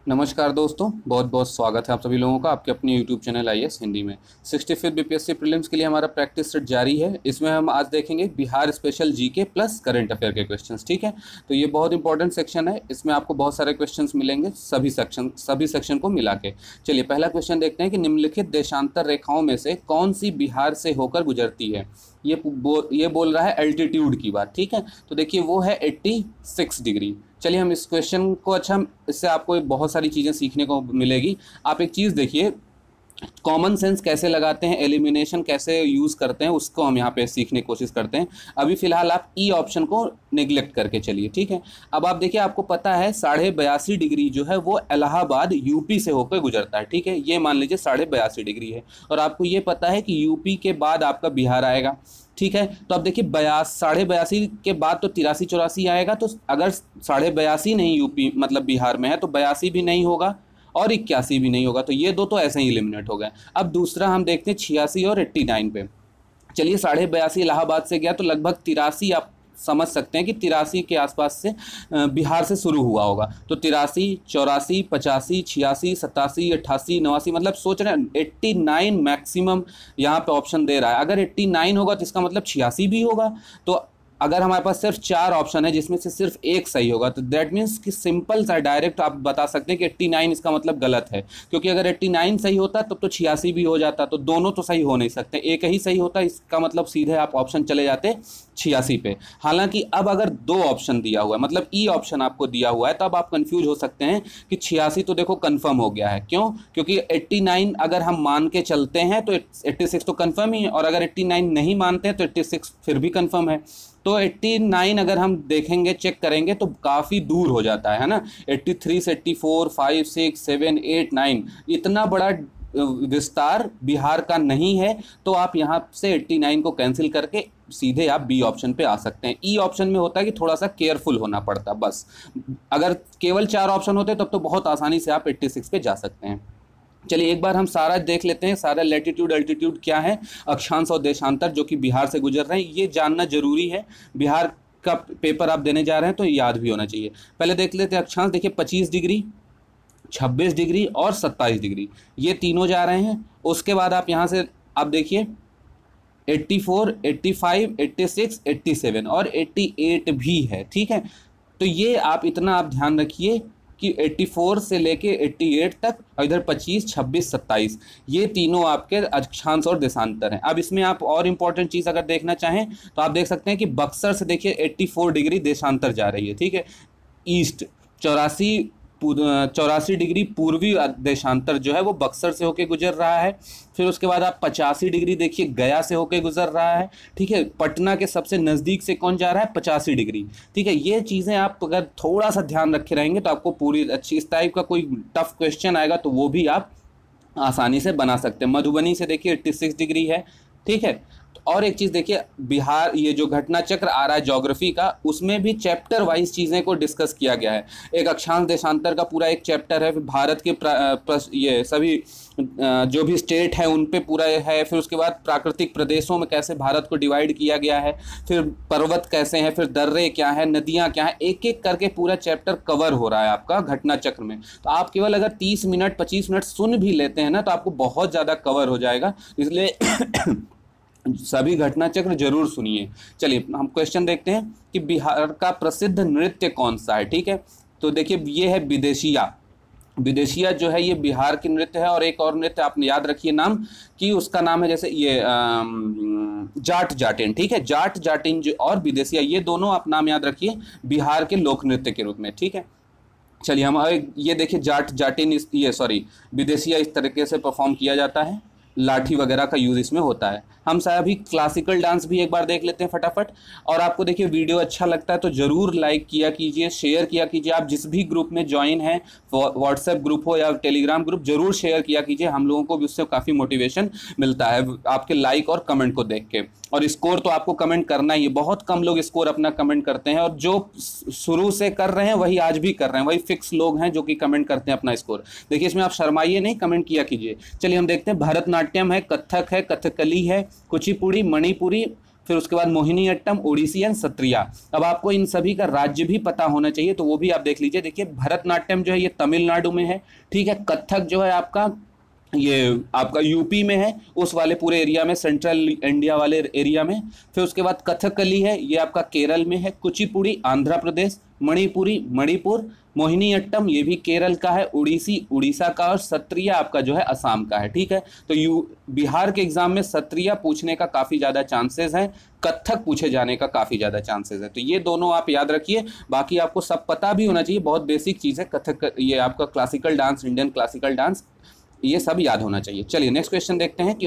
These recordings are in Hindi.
नमस्कार दोस्तों, बहुत बहुत स्वागत है आप सभी लोगों का आपके अपने YouTube चैनल IAS हिंदी में। 65th बीपीएससी प्रीलिम्स के लिए हमारा प्रैक्टिस सेट जारी है। इसमें हम आज देखेंगे Bihar special GK plus current affair के क्वेश्चंस। ठीक है, तो ये बहुत इंपॉर्टेंट सेक्शन है। इसमें आपको बहुत सारे क्वेश्चंस मिलेंगे सभी सेक्शन को मिला के। चलिए पहला क्वेश्चन देखते हैं कि निम्नलिखित देशांतर रेखाओं में से कौन सी बिहार से होकर गुजरती है। ये बोल रहा है एल्टीट्यूड की बात। ठीक है, तो देखिए वो है 86 डिग्री। चलिए हम इस क्वेश्चन को इससे आपको बहुत सारी चीज़ें सीखने को मिलेगी। आप एक चीज़ देखिए, कॉमन सेंस कैसे लगाते हैं, एलिमिनेशन कैसे यूज़ करते हैं, उसको हम यहाँ पे सीखने की कोशिश करते हैं। अभी फिलहाल आप ई ऑप्शन को निगलेक्ट करके चलिए। ठीक है, अब आप देखिए, आपको पता है 82.5 डिग्री जो है वो इलाहाबाद यूपी से होकर गुजरता है। ठीक है, ये मान लीजिए 82.5 डिग्री है, और आपको ये पता है कि यूपी के बाद आपका बिहार आएगा। ठीक है, तो अब देखिए 82.5 के बाद तो 83-84 आएगा। तो अगर 82.5 नहीं यूपी मतलब बिहार में है तो 82 भी नहीं होगा और 81 भी नहीं होगा, तो ये दो तो ऐसे ही एलिमिनेट हो गए। अब दूसरा हम देखते हैं 86 और 89 पे। चलिए 82.5 इलाहाबाद से गया तो लगभग 83 आप समझ सकते हैं कि 83 के आसपास से बिहार से शुरू हुआ होगा। तो 83, 84, 85, 86, 87, 88, 89, मतलब सोच रहे हैं 89 मैक्सिमम यहाँ पे ऑप्शन दे रहा है। अगर 89 होगा तो इसका मतलब 86 भी होगा। तो अगर हमारे पास सिर्फ 4 ऑप्शन है जिसमें से सिर्फ एक सही होगा, तो दैट मीन्स कि सिंपल सा डायरेक्ट आप बता सकते हैं कि 89 इसका मतलब गलत है, क्योंकि अगर 89 सही होता तब तो 86 भी हो जाता। तो दोनों तो सही हो नहीं सकते, एक ही सही होता, इसका मतलब सीधे आप ऑप्शन चले जाते 86 पे। हालांकि अब अगर 2 ऑप्शन दिया हुआ है, मतलब ई ऑप्शन आपको दिया हुआ है, तब आप कंफ्यूज हो सकते हैं कि 86 तो देखो कंफर्म हो गया है। क्यों? क्योंकि 89 अगर हम मान के चलते हैं तो 86 तो कंफर्म ही है, और अगर 89 नहीं मानते हैं तो 86 फिर भी कंफर्म है। तो 89 अगर हम देखेंगे, चेक करेंगे तो काफ़ी दूर हो जाता है ना। 83 से 84, 5, 6, 7, 8, 9 इतना बड़ा विस्तार बिहार का नहीं है। तो आप यहाँ से 89 को कैंसिल करके सीधे आप बी ऑप्शन पे आ सकते हैं। ई ऑप्शन में होता है कि थोड़ा सा केयरफुल होना पड़ता है बस। अगर केवल 4 ऑप्शन होते तब तो बहुत आसानी से आप 86 पे जा सकते हैं। चलिए एक बार हम सारा देख लेते हैं, सारा लैटिट्यूड अल्टीट्यूड क्या है, अक्षांश और देशांतर जो कि बिहार से गुजर रहे हैं, ये जानना जरूरी है। बिहार का पेपर आप देने जा रहे हैं तो याद भी होना चाहिए। पहले देख लेते हैं अक्षांश। देखिए 25 डिग्री, 26 डिग्री और 27 डिग्री, ये तीनों जा रहे हैं। उसके बाद आप यहाँ से आप देखिए 84, 85, 86, 87 और 88 भी है। ठीक है, तो ये आप इतना आप ध्यान रखिए कि 84 से लेके 88 तक, और इधर 25, 26, 27 ये तीनों आपके अक्षांश और देशांतर हैं। अब इसमें आप और इम्पॉर्टेंट चीज़ अगर देखना चाहें तो आप देख सकते हैं कि बक्सर से देखिए 84 डिग्री देशांतर जा रही है। ठीक है, ईस्ट 84 डिग्री पूर्वी देशांतर जो है वो बक्सर से होके गुजर रहा है। फिर उसके बाद आप 85 डिग्री देखिए गया से होके गुजर रहा है। ठीक है, पटना के सबसे नज़दीक से कौन जा रहा है? 85 डिग्री। ठीक है, ये चीज़ें आप अगर थोड़ा सा ध्यान रखे रहेंगे तो आपको पूरी अच्छी, इस टाइप का कोई टफ क्वेश्चन आएगा तो वो भी आप आसानी से बना सकते हैं। मधुबनी से देखिए 86 डिग्री है। ठीक है, और एक चीज़ देखिए, बिहार ये जो घटना चक्र आ रहा है ज्योग्राफी का, उसमें भी चैप्टर वाइज चीज़ें को डिस्कस किया गया है। एक अक्षांश देशांतर का पूरा एक चैप्टर है, फिर भारत के ये सभी जो भी स्टेट है उन पे पूरा है। फिर उसके बाद प्राकृतिक प्रदेशों में कैसे भारत को डिवाइड किया गया है, फिर पर्वत कैसे हैं, फिर दर्रे क्या है, नदियाँ क्या हैं, एक एक करके पूरा चैप्टर कवर हो रहा है आपका घटना चक्र में। तो आप केवल अगर 30 मिनट 25 मिनट सुन भी लेते हैं ना तो आपको बहुत ज़्यादा कवर हो जाएगा, इसलिए सभी घटना चक्र जरूर सुनिए। चलिए हम क्वेश्चन देखते हैं कि बिहार का प्रसिद्ध नृत्य कौन सा है। ठीक है, तो देखिए ये है विदेशिया। विदेशिया जो है ये बिहार की नृत्य है। और एक और नृत्य आपने याद रखिए नाम, कि उसका नाम है जैसे ये जाट जाटिन। ठीक है, जाट जाटिन जो और विदेशिया, ये दोनों आप नाम याद रखिए बिहार के लोक नृत्य के रूप में। ठीक है, चलिए हम ये देखिए जाट जाटिन विदेशिया इस तरीके से परफॉर्म किया जाता है, लाठी वगैरह का यूज़ इसमें होता है। हम अभी क्लासिकल डांस भी एक बार देख लेते हैं फटाफट। और आपको देखिए वीडियो अच्छा लगता है तो ज़रूर लाइक किया कीजिए, शेयर किया कीजिए। आप जिस भी ग्रुप में ज्वाइन हैं, व्हाट्सएप ग्रुप हो या टेलीग्राम ग्रुप, ज़रूर शेयर किया कीजिए। हम लोगों को भी उससे काफ़ी मोटिवेशन मिलता है आपके लाइक और कमेंट को देख के। और स्कोर तो आपको कमेंट करना ही है, बहुत कम लोग स्कोर अपना कमेंट करते हैं, और जो शुरू से कर रहे हैं वही आज भी कर रहे हैं, वही फिक्स लोग हैं जो कि कमेंट करते हैं अपना स्कोर। देखिए इसमें आप शर्माइए नहीं, कमेंट किया कीजिए। चलिए हम देखते हैं, भरतनाट्यम है, कथक है, कथकली है, कुचिपुड़ी, मणिपुरी, फिर उसके बाद मोहिनीअट्टम, ओडिसी एंड सत्रिया। अब आपको इन सभी का राज्य भी पता होना चाहिए, तो वो भी आप देख लीजिए। देखिए भरतनाट्यम जो है ये तमिलनाडु में है, ठीक है। कथक जो है आपका ये आपका यूपी में है, उस वाले पूरे एरिया में, सेंट्रल इंडिया वाले एरिया में। फिर उसके बाद कथकली है, ये आपका केरल में है। कुचिपुड़ी आंध्र प्रदेश, मणिपुरी मणिपुर, मोहिनीअट्टम ये भी केरल का है, उड़ीसी उड़ीसा का, और सत्रिया आपका जो है असम का है, ठीक है। तो बिहार के एग्जाम में सत्रिया पूछने का काफ़ी ज़्यादा चांसेस है, कथक पूछे जाने का काफ़ी ज़्यादा चांसेस है। तो ये दोनों आप याद रखिए, बाकी आपको सब पता भी होना चाहिए, बहुत बेसिक चीज़ है कथक, ये आपका classical dance, Indian classical dance, ये सब याद होना चाहिए। चलिए नेक्स्ट क्वेश्चन देखते हैं कि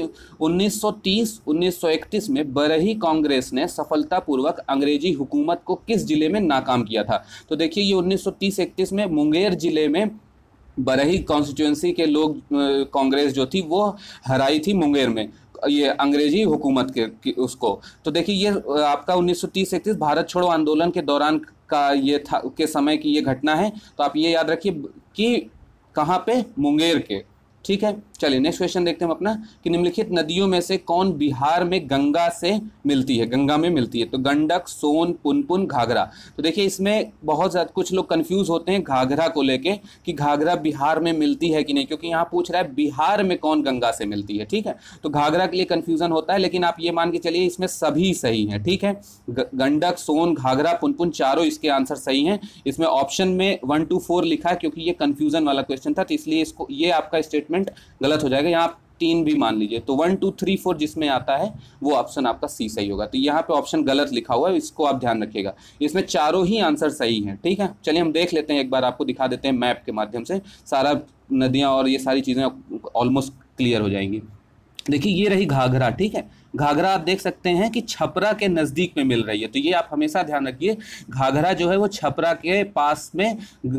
1930-1931 में बरही कांग्रेस ने सफलतापूर्वक अंग्रेजी हुकूमत को किस जिले में नाकाम किया था। तो देखिए ये 1930-31 में मुंगेर जिले में बरही कॉन्स्टिट्यूंसी के लोग कांग्रेस जो थी वो हराई थी मुंगेर में, ये अंग्रेजी हुकूमत के उसको। तो देखिए ये आपका 1930-31 भारत छोड़ो आंदोलन के दौरान का ये था, के समय की ये घटना है। तो आप ये याद रखिए कि कहाँ पे, मुंगेर के, ठीक है। चलिए नेक्स्ट क्वेश्चन देखते हैं हम अपना कि निम्नलिखित नदियों में से कौन बिहार में गंगा से मिलती है, गंगा में मिलती है। तो गंडक, सोन, पुनपुन, घाघरा। तो देखिए इसमें बहुत ज़्यादा कुछ लोग कंफ्यूज होते हैं घाघरा को लेके कि घाघरा बिहार में मिलती है कि नहीं, क्योंकि यहाँ पूछ रहा है बिहार में कौन गंगा से मिलती है, ठीक है। तो घाघरा के लिए कन्फ्यूजन होता है, लेकिन आप ये मान के चलिए इसमें सभी सही हैं, ठीक है। गंडक, सोन, घाघरा, पुनपुन चारों इसके आंसर सही हैं। इसमें ऑप्शन में 1 to 4 लिखा है क्योंकि ये कन्फ्यूजन वाला क्वेश्चन था, तो इसलिए इसको ये आपका स्टेटमेंट गलत हो जाएगा। यहाँ 3 भी मान लीजिए, तो 1 2 3 4 जिसमें आता है वो ऑप्शन आपका सी सही होगा। तो यहाँ पे ऑप्शन गलत लिखा हुआ है, इसको आप ध्यान रखिएगा। इसमें चारों ही आंसर सही हैं, ठीक है। चलिए हम देख लेते हैं, एक बार आपको दिखा देते हैं मैप के माध्यम से, सारा नदियाँ और ये सारी चीज़ें ऑलमोस्ट क्लियर हो जाएंगी। देखिए ये रही घाघरा, ठीक है। घाघरा आप देख सकते हैं कि छपरा के नज़दीक में मिल रही है, तो ये आप हमेशा ध्यान रखिए, घाघरा जो है वो छपरा के पास में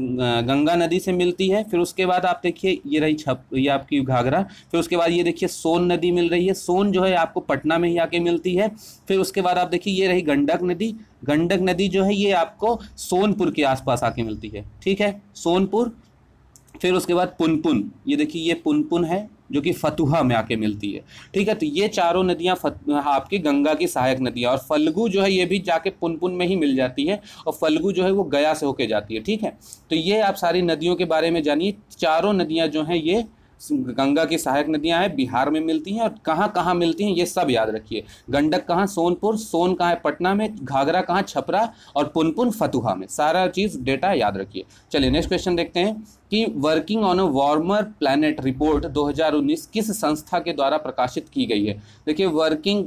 गंगा नदी से मिलती है। फिर उसके बाद आप देखिए ये रही ये आपकी घाघरा। फिर उसके बाद ये देखिए सोन नदी मिल रही है, सोन जो है आपको पटना में ही आके मिलती है। फिर उसके बाद आप देखिए ये रही गंडक नदी, गंडक नदी जो है ये आपको सोनपुर के आसपास आके मिलती है, ठीक है, सोनपुर। फिर उसके बाद पुनपुन, ये देखिए ये पुनपुन है जो कि फतुहा में आके मिलती है, ठीक है। तो ये चारों नदियाँ आपकी गंगा की सहायक नदियाँ, और फल्गु जो है ये भी जाके पुनपुन में ही मिल जाती है, और फल्गु जो है वो गया से होके जाती है, ठीक है। तो ये आप सारी नदियों के बारे में जानिए। चारों नदियाँ जो हैं ये गंगा की सहायक नदियां हैं, बिहार में मिलती हैं, और कहाँ कहाँ मिलती हैं ये सब याद रखिए। गंडक कहाँ, सोनपुर, सोन कहाँ है, पटना में, घाघरा कहाँ, छपरा, और पुनपुन फतुहा में, सारा चीज़ डेटा याद रखिए। चलिए नेक्स्ट क्वेश्चन देखते हैं कि working on a warmer planet report 2019 किस संस्था के द्वारा प्रकाशित की गई है। देखिए वर्किंग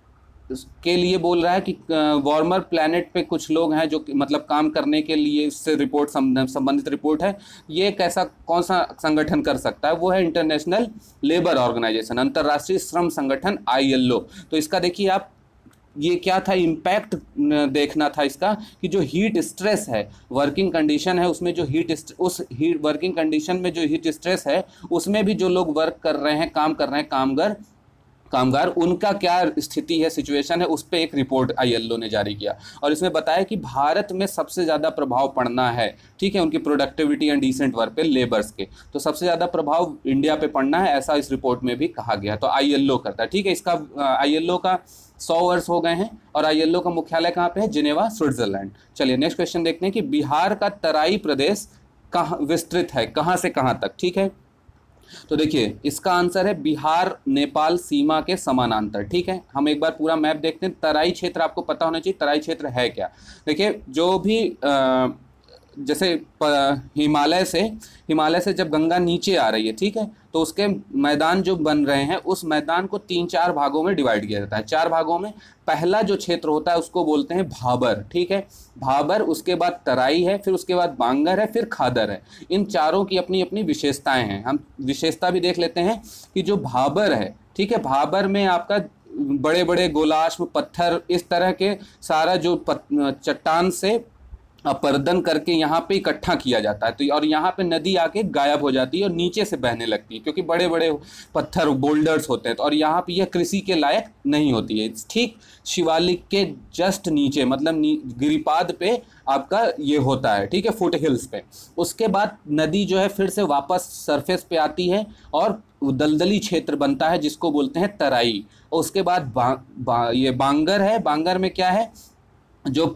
के लिए बोल रहा है कि वार्मर प्लैनेट पे कुछ लोग हैं जो मतलब काम करने के लिए इससे रिपोर्ट संबंधित रिपोर्ट है। ये कैसा कौन सा संगठन कर सकता है, वो है इंटरनेशनल लेबर ऑर्गेनाइजेशन, अंतर्राष्ट्रीय श्रम संगठन ILO। तो इसका देखिए आप ये क्या था, इम्पैक्ट देखना था इसका कि जो हीट स्ट्रेस है, वर्किंग कंडीशन है उसमें जो हीट वर्किंग कंडीशन में जो हीट स्ट्रेस है उसमें भी जो लोग वर्क कर रहे हैं, काम कर रहे हैं, कामगार उनका क्या स्थिति है, सिचुएशन है, उस पर एक रिपोर्ट ILO ने जारी किया। और इसमें बताया कि भारत में सबसे ज़्यादा प्रभाव पड़ना है, ठीक है, उनकी प्रोडक्टिविटी एंड डिसेंट वर्क पे, लेबर्स के, तो सबसे ज़्यादा प्रभाव इंडिया पे पड़ना है, ऐसा इस रिपोर्ट में भी कहा गया। तो ILO करता है, ठीक है। इसका ILO का 100 वर्ष हो गए हैं, और ILO का मुख्यालय कहाँ पे है, जिनेवा, स्विट्जरलैंड। चलिए नेक्स्ट क्वेश्चन देखते हैं कि बिहार का तराई प्रदेश कहाँ विस्तृत है, कहाँ से कहाँ तक, ठीक है। तो देखिए इसका आंसर है बिहार नेपाल सीमा के समानांतर, ठीक है। हम एक बार पूरा मैप देखते हैं। तराई क्षेत्र आपको पता होना चाहिए, तराई क्षेत्र है क्या। देखिए जो भी जैसे हिमालय से जब गंगा नीचे आ रही है, ठीक है, तो उसके मैदान जो बन रहे हैं उस मैदान को 3-4 भागों में डिवाइड किया जाता है। 4 भागों में पहला जो क्षेत्र होता है उसको बोलते हैं भाबर, ठीक है, भाबर, उसके बाद तराई है, फिर उसके बाद बांगर है, फिर खादर है। इन चारों की अपनी अपनी विशेषताएं हैं। हम विशेषता भी देख लेते हैं कि जो भाबर है, ठीक है, भाबर में आपका बड़े बड़े गोलाश्म पत्थर, इस तरह के सारा जो चट्टान से अपर्दन करके यहाँ पे इकट्ठा किया जाता है। तो और यहाँ पे नदी आके गायब हो जाती है और नीचे से बहने लगती है, क्योंकि बड़े बड़े पत्थर बोल्डर्स होते हैं। तो और यहाँ पे यह कृषि के लायक नहीं होती है। ठीक शिवालिक के जस्ट नीचे, मतलब गिरिपाद पे आपका ये होता है, ठीक है, फुट हिल्स पे। उसके बाद नदी जो है फिर से वापस सरफेस पे आती है और दलदली क्षेत्र बनता है जिसको बोलते हैं तराई। और उसके बाद ये बांगर है। बांगर में क्या है, जो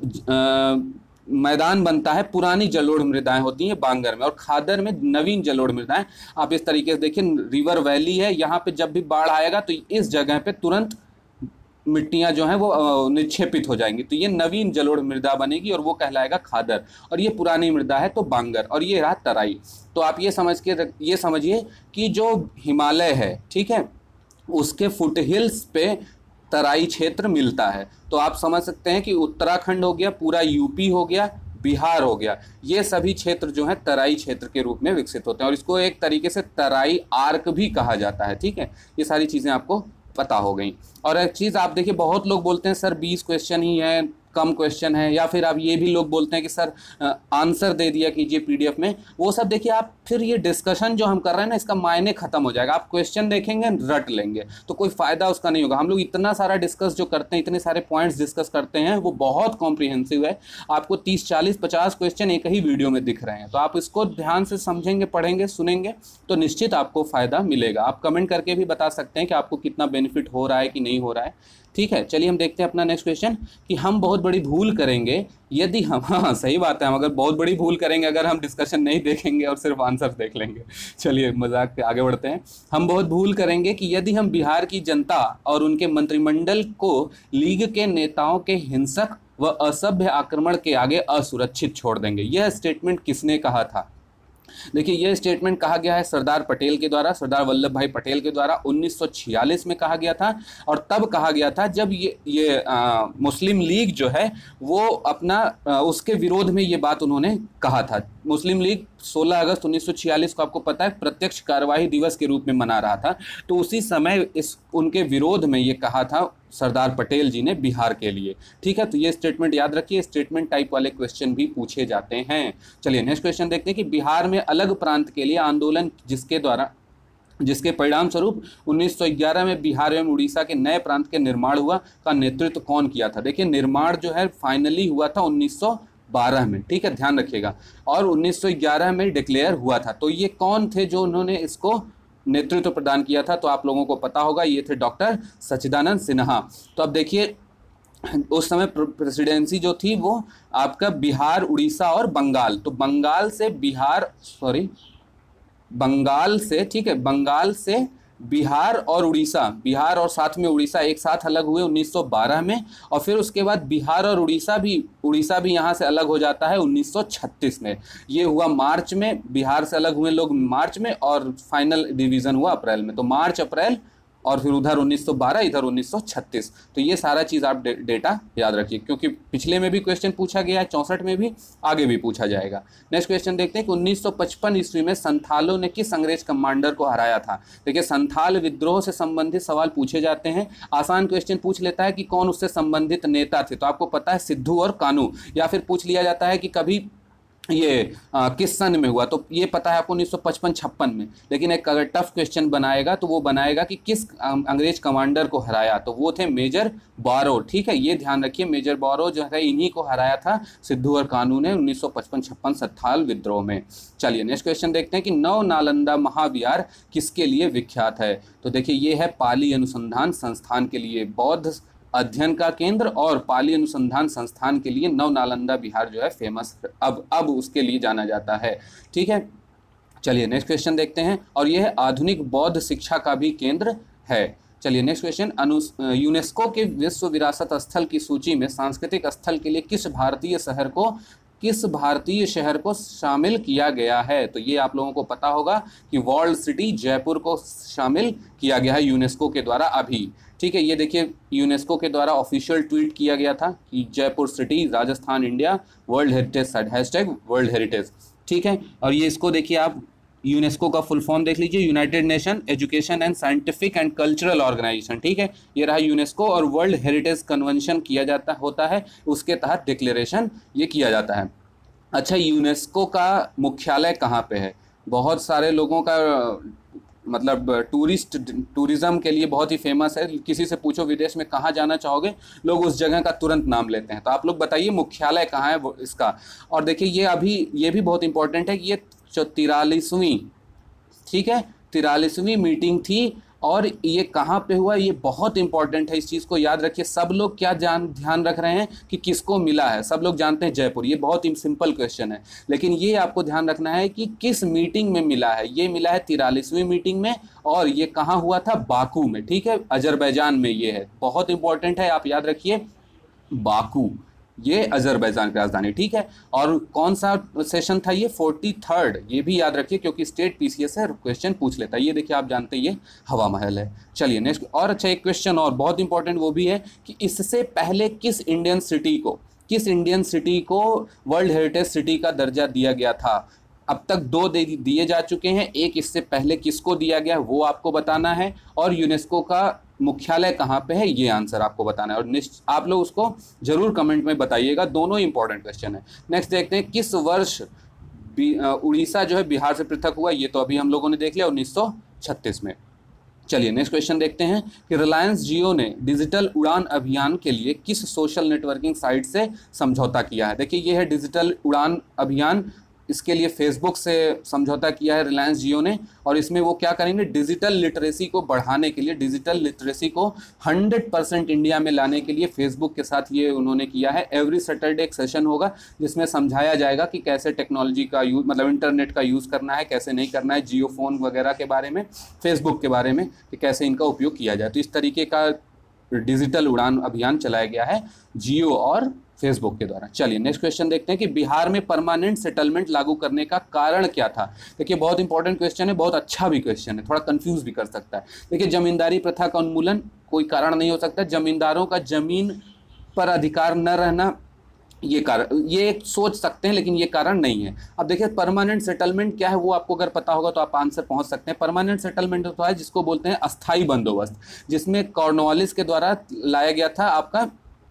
मैदान बनता है, पुरानी जलोढ़ मृदाएं होती हैं बांगर में, और खादर में नवीन जलोढ़ मृदाएं। आप इस तरीके से देखिए, रिवर वैली है, यहाँ पे जब भी बाढ़ आएगा तो इस जगह पे तुरंत मिट्टियां जो हैं वो निक्षेपित हो जाएंगी, तो ये नवीन जलोढ़ मृदा बनेगी और वो कहलाएगा खादर। और ये पुरानी मृदा है तो बांगर, और ये रहा तराई। तो आप ये समझिए कि जो हिमालय है, ठीक है, उसके फुट हिल्स पे तराई क्षेत्र मिलता है। तो आप समझ सकते हैं कि उत्तराखंड हो गया, पूरा यूपी हो गया, बिहार हो गया, ये सभी क्षेत्र जो है तराई क्षेत्र के रूप में विकसित होते हैं। और इसको एक तरीके से तराई आर्क भी कहा जाता है। ठीक है, ये सारी चीज़ें आपको पता हो गई। और एक चीज़ आप देखिए, बहुत लोग बोलते हैं सर 20 क्वेश्चन ही है, कम क्वेश्चन है, या फिर आप ये भी लोग बोलते हैं कि सर आंसर दे दिया कीजिए पीडीएफ में। वो सब देखिए आप, फिर ये डिस्कशन जो हम कर रहे हैं ना, इसका मायने खत्म हो जाएगा। आप क्वेश्चन देखेंगे रट लेंगे तो कोई फायदा उसका नहीं होगा। हम लोग इतना सारा डिस्कस जो करते हैं, इतने सारे पॉइंट्स डिस्कस करते हैं, वो बहुत कॉम्प्रिहेंसिव है। आपको 30, 40, 50 क्वेश्चन एक ही वीडियो में दिख रहे हैं, तो आप इसको ध्यान से समझेंगे, पढ़ेंगे, सुनेंगे तो निश्चित आपको फायदा मिलेगा। आप कमेंट करके भी बता सकते हैं कि आपको कितना बेनिफिट हो रहा है कि नहीं हो रहा है। ठीक है, चलिए हम देखते हैं अपना नेक्स्ट क्वेश्चन, कि हम बहुत बड़ी भूल करेंगे यदि हम, हाँ सही बात है, हम अगर बहुत बड़ी भूल करेंगे अगर हम डिस्कशन नहीं देखेंगे और सिर्फ आंसर देख लेंगे। चलिए मजाक पे आगे बढ़ते हैं। हम बहुत भूल करेंगे कि यदि हम बिहार की जनता और उनके मंत्रिमंडल को लीग के नेताओं के हिंसक व असभ्य आक्रमण के आगे असुरक्षित छोड़ देंगे। यह स्टेटमेंट किसने कहा था? देखिए, यह स्टेटमेंट कहा गया है सरदार पटेल के द्वारा, सरदार वल्लभ भाई पटेल के द्वारा 1946 में कहा गया था। और तब कहा गया था जब ये मुस्लिम लीग जो है वो अपना उसके विरोध में ये बात उन्होंने कहा था। मुस्लिम लीग 16 अगस्त 1946 को आपको पता है प्रत्यक्ष कार्यवाही दिवस के रूप में मना रहा था। तो उसी समय उनके विरोध में ये कहा था सरदार पटेल जी ने बिहार के लिए। ठीक है, तो ये स्टेटमेंट याद रखिए। स्टेटमेंट टाइप वाले क्वेश्चन भी पूछे जाते हैं। चलिए नेक्स्ट क्वेश्चन देखते हैं कि बिहार में अलग प्रांत के लिए आंदोलन जिसके परिणाम स्वरूप 1911 में बिहार एवं उड़ीसा के नए प्रांत के निर्माण हुआ, का नेतृत्व कौन किया था? देखिए, निर्माण जो है फाइनली हुआ था 1912 में, ठीक है, ध्यान रखिएगा, और 1911 में डिक्लेयर हुआ था। तो ये कौन थे जो उन्होंने इसको नेतृत्व प्रदान किया था? तो आप लोगों को पता होगा, ये थे डॉक्टर सच्चिदानंद सिन्हा। तो अब देखिए, उस समय प्रेसिडेंसी जो थी वो आपका बिहार, उड़ीसा और बंगाल। तो बंगाल से ठीक है, बंगाल से बिहार और उड़ीसा, बिहार और साथ में उड़ीसा एक साथ अलग हुए 1912 में। और फिर उसके बाद बिहार और उड़ीसा भी यहाँ से अलग हो जाता है 1936 में। ये हुआ मार्च में, बिहार से अलग हुए लोग मार्च में, और फाइनल डिवीज़न हुआ अप्रैल में। तो मार्च, अप्रैल, और फिर उधर 1912, इधर 1936। तो ये सारा चीज़ आप डेटा याद रखिए, क्योंकि पिछले में भी क्वेश्चन पूछा गया है, 64 में भी, आगे भी पूछा जाएगा। नेक्स्ट क्वेश्चन देखते हैं कि 1955 ईस्वी में संथालों ने किस अंग्रेज कमांडर को हराया था? देखिए, संथाल विद्रोह से संबंधित सवाल पूछे जाते हैं। आसान क्वेश्चन पूछ लेता है कि कौन उससे संबंधित नेता थे, तो आपको पता है सिद्धू और कानू। या फिर पूछ लिया जाता है कि कभी ये किस सन में हुआ, तो ये पता है आपको 1955-56 में। लेकिन एक अगर टफ क्वेश्चन बनाएगा तो वो बनाएगा कि किस अंग्रेज कमांडर को हराया, तो वो थे मेजर बारो। ठीक है, ये ध्यान रखिए, मेजर बारो जो है इन्हीं को हराया था सिद्धू और कानू ने 1955-56 संथाल विद्रोह में। चलिए नेक्स्ट क्वेश्चन देखते हैं कि नव नालंदा महाविहार किसके लिए विख्यात है? तो देखिए, ये है पाली अनुसंधान संस्थान के लिए, बौद्ध अध्ययन का केंद्र और पाली अनुसंधान संस्थान के लिए नव नालंदा बिहार जो है फेमस अब उसके लिए जाना जाता है। ठीक है, चलिए नेक्स्ट क्वेश्चन देखते हैं, और यह आधुनिक बौद्ध शिक्षा का भी केंद्र है। चलिए नेक्स्ट क्वेश्चन, यूनेस्को के विश्व विरासत स्थल की सूची में सांस्कृतिक स्थल के लिए किस भारतीय शहर को शामिल किया गया है? तो ये आप लोगों को पता होगा कि वर्ल्ड सिटी जयपुर को शामिल किया गया है यूनेस्को के द्वारा अभी। ठीक है, ये देखिए, यूनेस्को के द्वारा ऑफिशियल ट्वीट किया गया था कि Jaipur city, Rajasthan, India, world heritage site, hashtag world heritage. ठीक है, और ये इसको देखिए आप, यूनेस्को का फुल फॉर्म देख लीजिए, United Nation Education and Scientific and Cultural Organisation. ठीक है, ये रहा यूनेस्को, और वर्ल्ड हेरिटेज कन्वेंशन होता है, उसके तहत डिक्लेरेशन ये किया जाता है। अच्छा, यूनेस्को का मुख्यालय कहाँ पे है? बहुत सारे लोगों का मतलब टूरिज्म के लिए बहुत ही फेमस है। किसी से पूछो विदेश में कहाँ जाना चाहोगे, लोग उस जगह का तुरंत नाम लेते हैं। तो आप लोग बताइए मुख्यालय कहाँ है वो इसका। और देखिए ये भी बहुत इंपॉर्टेंट है कि ये जो 43वीं, ठीक है, 43वीं मीटिंग थी और ये कहाँ पे हुआ, ये बहुत इंपॉर्टेंट है, इस चीज़ को याद रखिए। सब लोग क्या ध्यान रख रहे हैं कि किसको मिला है, सब लोग जानते हैं जयपुर, ये बहुत ही सिंपल क्वेश्चन है, लेकिन ये आपको ध्यान रखना है कि किस मीटिंग में मिला है। ये मिला है 43वीं मीटिंग में, और ये कहाँ हुआ था? बाकू में, ठीक है, अजरबैजान में ये है, बहुत इंपॉर्टेंट है, आप याद रखिए, बाकू, ये अजरबैजान की राजधानी, ठीक है। और कौन सा सेशन था ये? 43rd, ये भी याद रखिए क्योंकि स्टेट पीसीएस से क्वेश्चन पूछ लेता है। ये देखिए आप जानते हैं ये हवा महल है। चलिए नेक्स्ट, और अच्छा एक क्वेश्चन और बहुत इंपॉर्टेंट वो भी है कि इससे पहले किस इंडियन सिटी को वर्ल्ड हेरिटेज सिटी का दर्जा दिया गया था? अब तक दो दिए जा चुके हैं, एक इससे पहले किसको दिया गया वो आपको बताना है, और यूनेस्को का मुख्यालय कहाँ पे है ये आंसर आपको बताना है, और आप लोग उसको जरूर कमेंट में बताइएगा, दोनों इंपॉर्टेंट क्वेश्चन है। नेक्स्ट देखते हैं, किस वर्ष उड़ीसा जो है बिहार से पृथक हुआ? ये तो अभी हम लोगों ने देख लिया, 1936 में। चलिए नेक्स्ट क्वेश्चन देखते हैं कि रिलायंस जियो ने डिजिटल उड़ान अभियान के लिए किस सोशल नेटवर्किंग साइट से समझौता किया है? देखिए ये है डिजिटल उड़ान अभियान, इसके लिए फेसबुक से समझौता किया है रिलायंस जियो ने, और इसमें वो क्या करेंगे, डिजिटल लिटरेसी को बढ़ाने के लिए, डिजिटल लिटरेसी को 100% इंडिया में लाने के लिए फेसबुक के साथ ये उन्होंने किया है। एवरी सैटरडे एक सेशन होगा जिसमें समझाया जाएगा कि कैसे टेक्नोलॉजी का यूज, मतलब इंटरनेट का यूज़ करना है, कैसे नहीं करना है, जियो फोन वगैरह के बारे में, फेसबुक के बारे में कि कैसे इनका उपयोग किया जाए। तो इस तरीके का डिजिटल उड़ान अभियान चलाया गया है जियो और फेसबुक के द्वारा। चलिए नेक्स्ट क्वेश्चन देखते हैं कि बिहार में परमानेंट सेटलमेंट लागू करने का कारण क्या था? देखिए बहुत इंपॉर्टेंट क्वेश्चन है, बहुत अच्छा भी क्वेश्चन है, थोड़ा कंफ्यूज भी कर सकता है। देखिए जमींदारी प्रथा का उन्मूलन कोई कारण नहीं हो सकता, जमींदारों का जमीन पर अधिकार न रहना ये कारण, ये सोच सकते हैं लेकिन ये कारण नहीं है। अब देखिए परमानेंट सेटलमेंट क्या है वो आपको अगर पता होगा तो आप आंसर पहुंच सकते हैं। परमानेंट सेटलमेंट होता है जिसको बोलते हैं अस्थाई बंदोबस्त, जिसमें कॉर्नवालिस के द्वारा लाया गया था आपका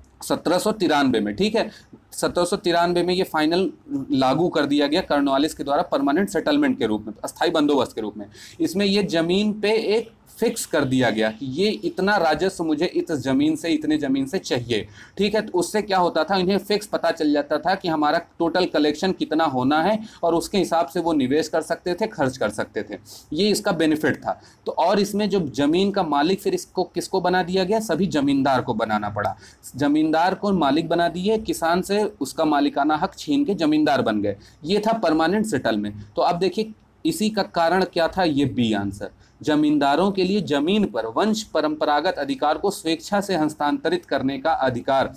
1793 में, ठीक है, 1793 में ये फाइनल लागू कर दिया गया कॉर्नवालिस के द्वारा परमानेंट सेटलमेंट के रूप में, अस्थाई बंदोबस्त के रूप में। इसमें ये जमीन पे एक फिक्स कर दिया गया कि ये इतना राजस्व मुझे इस जमीन से, इतने जमीन से चाहिए, ठीक है। तो उससे क्या होता था, इन्हें फिक्स पता चल जाता था कि हमारा टोटल कलेक्शन कितना होना है, और उसके हिसाब से वो निवेश कर सकते थे, खर्च कर सकते थे, ये इसका बेनिफिट था। तो और इसमें जो जमीन का मालिक फिर इसको किसको बना दिया गया? सभी जमींदार को बनाना पड़ा, जमींदार को मालिक बना दिए, किसान से उसका मालिकाना हक छीन के जमींदार बन गए। ये था परमानेंट सेटलमेंट। तो अब देखिए इसी का कारण क्या था, ये बी आंसर, जमींदारों के लिए जमीन पर वंश परंपरागत अधिकार को स्वेच्छा से हस्तांतरित करने का अधिकार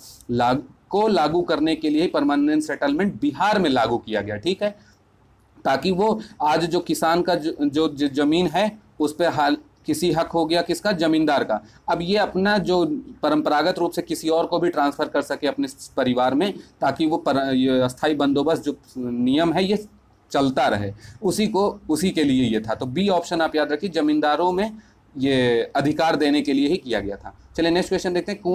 लागू करने के लिए परमानेंट सेटलमेंट बिहार में लागू किया गया, ठीक है, ताकि वो आज जो किसान का जो जमीन है उस पर हाल किसी हक हो गया किसका? जमींदार का। अब ये अपना जो परंपरागत रूप से किसी और को भी ट्रांसफर कर सके अपने परिवार में, ताकि वो अस्थाई बंदोबस्त जो नियम है ये चलता रहे, उसी के लिए ये था। तो बी ऑप्शन आप याद रखिए, जमींदारों में ये अधिकार देने के लिए ही किया गया था। चलिए नेक्स्ट क्वेश्चन देखते हैं,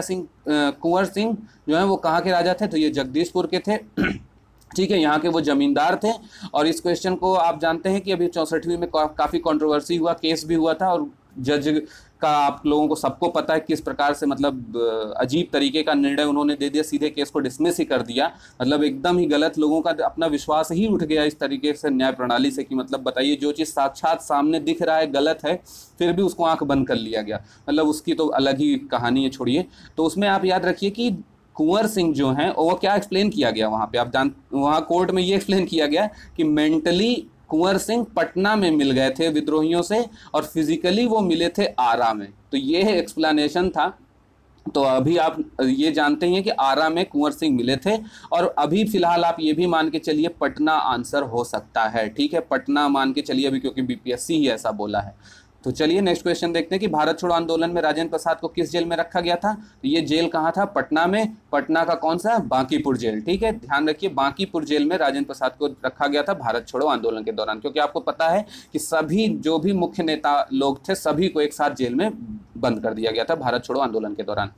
कुंवर सिंह जो है वो कहाँ के राजा थे? तो ये जगदीशपुर के थे, ठीक है, यहाँ के वो जमींदार थे। और इस क्वेश्चन को आप जानते हैं कि अभी 64वीं में काफ़ी कंट्रोवर्सी हुआ, केस भी हुआ था, और जज का आप लोगों को सबको पता है किस प्रकार से मतलब अजीब तरीके का निर्णय उन्होंने दे दिया, सीधे केस को डिसमिस ही कर दिया, मतलब एकदम ही गलत, लोगों का अपना विश्वास ही उठ गया इस तरीके से न्याय प्रणाली से कि मतलब बताइए जो चीज़ साक्षात सामने दिख रहा है गलत है, फिर भी उसको आंख बंद कर लिया गया, मतलब उसकी तो अलग ही कहानी है, छोड़िए। तो उसमें आप याद रखिए कि कुंवर सिंह जो हैं वो क्या एक्सप्लेन किया गया वहाँ पे, आप वहाँ कोर्ट में ये एक्सप्लेन किया गया कि मेंटली कुंवर सिंह पटना में मिल गए थे विद्रोहियों से, और फिजिकली वो मिले थे आरा में। तो ये एक्सप्लेनेशन था। तो अभी आप ये जानते हैं कि आरा में कुंवर सिंह मिले थे, और अभी फिलहाल आप ये भी मान के चलिए पटना आंसर हो सकता है, ठीक है, पटना मान के चलिए अभी, क्योंकि बीपीएससी ही ऐसा बोला है। तो चलिए नेक्स्ट क्वेश्चन देखते हैं कि भारत छोड़ो आंदोलन में राजेंद्र प्रसाद को किस जेल में रखा गया था? तो ये जेल कहाँ था? पटना में। पटना का कौन सा? बांकीपुर जेल, ठीक है, ध्यान रखिए बांकीपुर जेल में राजेंद्र प्रसाद को रखा गया था भारत छोड़ो आंदोलन के दौरान, क्योंकि आपको पता है कि सभी जो भी मुख्य नेता लोग थे सभी को एक साथ जेल में बंद कर दिया गया था भारत छोड़ो आंदोलन के दौरान।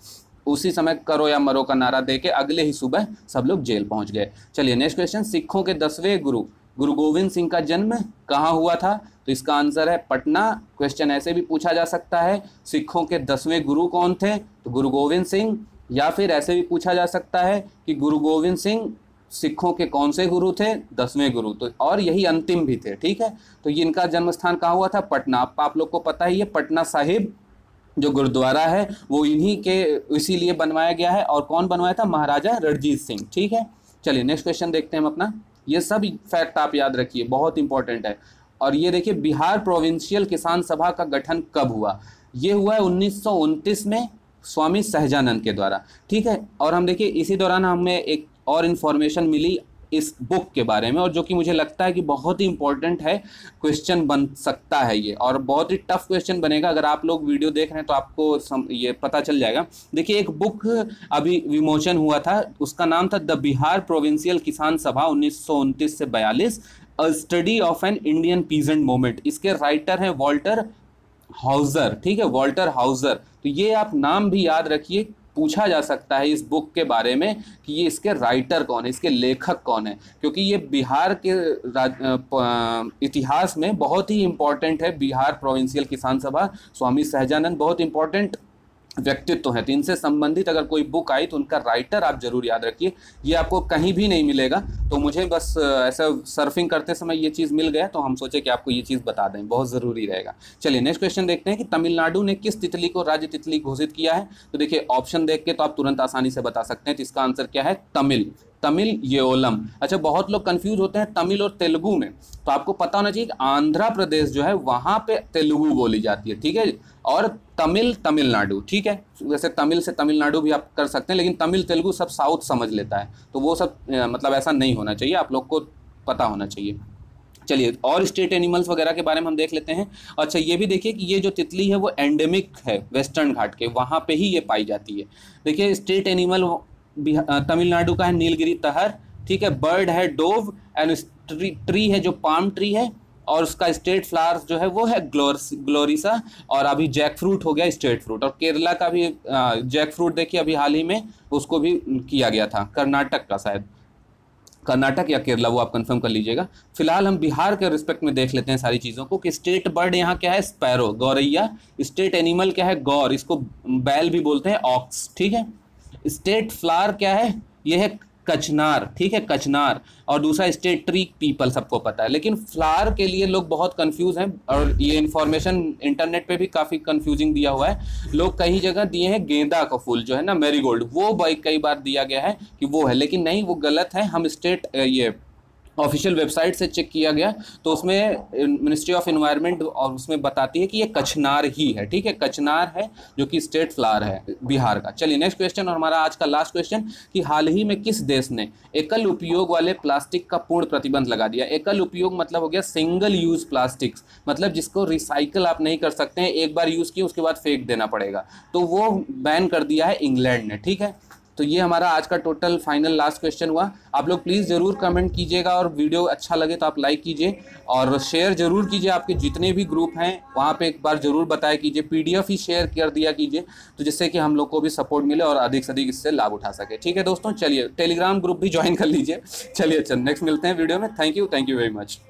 उसी समय करो या मरो का नारा देके अगले ही सुबह सब लोग जेल पहुंच गए। चलिए नेक्स्ट क्वेश्चन, सिखों के 10वें गुरु गुरु गोविंद सिंह का जन्म कहाँ हुआ था? तो इसका आंसर है पटना। क्वेश्चन ऐसे भी पूछा जा सकता है, सिखों के 10वें गुरु कौन थे? तो गुरु गोविंद सिंह। या फिर ऐसे भी पूछा जा सकता है कि गुरु गोविंद सिंह सिखों के कौन से गुरु थे? 10वें गुरु, तो और यही अंतिम भी थे। ठीक है, तो ये इनका जन्म स्थान कहाँ हुआ था? पटना। आप लोग को पता ही है, पटना साहिब जो गुरुद्वारा है वो इन्हीं के इसीलिए बनवाया गया है। और कौन बनवाया था? महाराजा रणजीत सिंह। ठीक है, चलिए नेक्स्ट क्वेश्चन देखते हैं हम अपना। ये सब फैक्ट आप याद रखिए, बहुत इंपॉर्टेंट है। और ये देखिए, बिहार प्रोविंशियल किसान सभा का गठन कब हुआ? ये हुआ है 1929 में स्वामी सहजानंद के द्वारा। ठीक है, और हम देखिए इसी दौरान हमें एक और इन्फॉर्मेशन मिली इस बुक के बारे में, और जो कि मुझे लगता है कि बहुत ही इंपॉर्टेंट है, क्वेश्चन बन सकता है ये, और बहुत ही टफ क्वेश्चन बनेगा। अगर आप लोग वीडियो देख रहे हैं तो आपको ये पता चल जाएगा। देखिए, एक बुक अभी विमोचन हुआ था, उसका नाम था द बिहार प्रोविंशियल किसान सभा 1929 से 42, a study of an Indian peasant movement. इसके राइटर हैं वॉल्टर हाउजर। ठीक है, वॉल्टर हाउजर। तो ये आप नाम भी याद रखिए, पूछा जा सकता है इस बुक के बारे में कि ये इसके राइटर कौन है, इसके लेखक कौन है, क्योंकि ये बिहार के इतिहास में बहुत ही इंपॉर्टेंट है। बिहार प्रोविंशियल किसान सभा, स्वामी सहजानंद बहुत इंपॉर्टेंट व्यक्तित्व है। तो इनसे संबंधित अगर कोई बुक आई तो उनका राइटर आप जरूर याद रखिए। ये आपको कहीं भी नहीं मिलेगा, तो मुझे बस ऐसा सर्फिंग करते समय ये चीज़ मिल गया, तो हम सोचे कि आपको ये चीज़ बता दें, बहुत ज़रूरी रहेगा। चलिए नेक्स्ट क्वेश्चन देखते हैं कि तमिलनाडु ने किस तितली को राज्य तितली घोषित किया है? तो देखिए, ऑप्शन देख के तो आप तुरंत आसानी से बता सकते हैं। तो इसका आंसर क्या है? तमिल। तमिल येओलम। अच्छा, बहुत लोग कंफ्यूज होते हैं तमिल और तेलुगु में, तो आपको पता होना चाहिए कि आंध्र प्रदेश जो है वहाँ पे तेलुगु बोली जाती है। ठीक है, और तमिल तमिलनाडु। ठीक है, वैसे तमिल से तमिलनाडु भी आप कर सकते हैं, लेकिन तमिल तेलुगु सब साउथ समझ लेता है, तो वो सब मतलब ऐसा नहीं होना चाहिए, आप लोग को पता होना चाहिए। चलिए, और स्टेट एनिमल्स वगैरह के बारे में हम देख लेते हैं। अच्छा, ये भी देखिए कि ये जो तितली है वो एंडेमिक है वेस्टर्न घाट के, वहाँ पे ही ये पाई जाती है। देखिए, स्टेट एनिमल तमिलनाडु का है नीलगिरी तहर। ठीक है, बर्ड है डोव, एंड ट्री है जो पाम ट्री है, और उसका स्टेट फ्लावर्स जो है वो है ग्लोरिसा। और अभी जैक फ्रूट हो गया स्टेट फ्रूट। और केरला का भी जैक फ्रूट देखिए अभी हाल ही में उसको भी किया गया था, कर्नाटक का, शायद कर्नाटक या केरला, वो आप कंफर्म कर लीजिएगा। फिलहाल हम बिहार के रिस्पेक्ट में देख लेते हैं सारी चीज़ों को कि स्टेट बर्ड यहाँ क्या है? स्पैरो, गौरैया। स्टेट एनिमल क्या है? गौर, इसको बैल भी बोलते हैं, ऑक्स। ठीक है, स्टेट फ्लावर क्या है? ये है कचनार। ठीक है, कचनार। और दूसरा स्टेट ट्री पीपल, सबको पता है, लेकिन फ्लावर के लिए लोग बहुत कंफ्यूज हैं, और ये इन्फॉर्मेशन इंटरनेट पे भी काफ़ी कंफ्यूजिंग दिया हुआ है। लोग कई जगह दिए हैं गेंदा का फूल जो है ना, मैरीगोल्ड, वो कई बार दिया गया है कि वो है, लेकिन नहीं, वो गलत है। हम स्टेट ये ऑफिशियल वेबसाइट से चेक किया गया तो उसमें मिनिस्ट्री ऑफ एनवायरनमेंट और उसमें बताती है कि ये कचनार ही है। ठीक है, कचनार है जो कि स्टेट फ्लावर है बिहार का। चलिए नेक्स्ट क्वेश्चन, और हमारा आज का लास्ट क्वेश्चन कि हाल ही में किस देश ने एकल उपयोग वाले प्लास्टिक का पूर्ण प्रतिबंध लगा दिया? एकल उपयोग मतलब हो गया सिंगल यूज प्लास्टिक्स, मतलब जिसको रिसाइकल आप नहीं कर सकते हैं, एक बार यूज़ किए उसके बाद फेंक देना पड़ेगा, तो वो बैन कर दिया है इंग्लैंड ने। ठीक है, तो ये हमारा आज का टोटल फाइनल लास्ट क्वेश्चन हुआ। आप लोग प्लीज़ ज़रूर कमेंट कीजिएगा, और वीडियो अच्छा लगे तो आप लाइक कीजिए और शेयर ज़रूर कीजिए। आपके जितने भी ग्रुप हैं वहाँ पे एक बार ज़रूर बताया कीजिए, PDF ही शेयर कर दिया कीजिए, तो जिससे कि हम लोग को भी सपोर्ट मिले और अधिक से अधिक इससे लाभ उठा सके। ठीक है दोस्तों, चलिए टेलीग्राम ग्रुप भी ज्वाइन कर लीजिए। चलिए अच्छा, नेक्स्ट मिलते हैं वीडियो में। Thank you very much.